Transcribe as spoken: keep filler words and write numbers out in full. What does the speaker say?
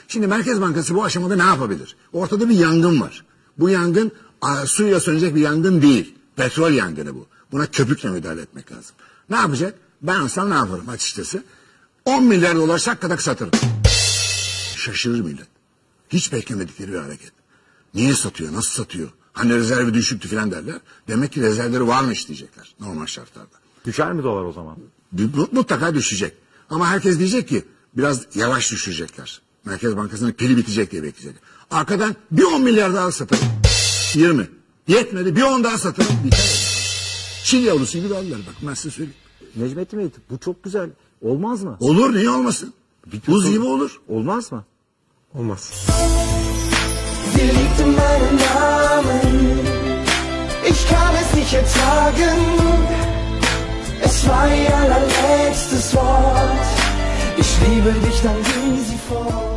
Şimdi Merkez Bankası bu aşamada ne yapabilir? Ortada bir yangın var. Bu yangın a, suyla sönecek bir yangın değil. Petrol yangını bu. Buna köpükle müdahale etmek lazım. Ne yapacak? Ben olsam ne yaparım açıkçası? on milyar dolar şakkadak satırım. Şaşırır millet. Hiç beklemedikleri bir hareket. Niye satıyor? Nasıl satıyor? Hani rezervi düşüktü falan derler. Demek ki rezervleri varmış diyecekler normal şartlarda. Düşer mi dolar o zaman? Mutlaka düşecek. Ama herkes diyecek ki biraz yavaş düşürecekler. Merkez Bankası'nın pili bitecek diye bekleyecek. Arkadan bir on milyar daha satarım. yirmi. Yetmedi bir on daha satarım. Biter. Çil yavrusu gibi aldılar bak ben size söyleyeyim. Necmettin Bey bu çok güzel. Olmaz mı? Olur niye olmasın? Buz gibi olur. Olmaz mı? Olmaz. Sie liegt in meinem Namen. Ich kann es nicht ertragen. Es war ihr allerletztes Wort. Ich liebe dich, dann ging sie fort.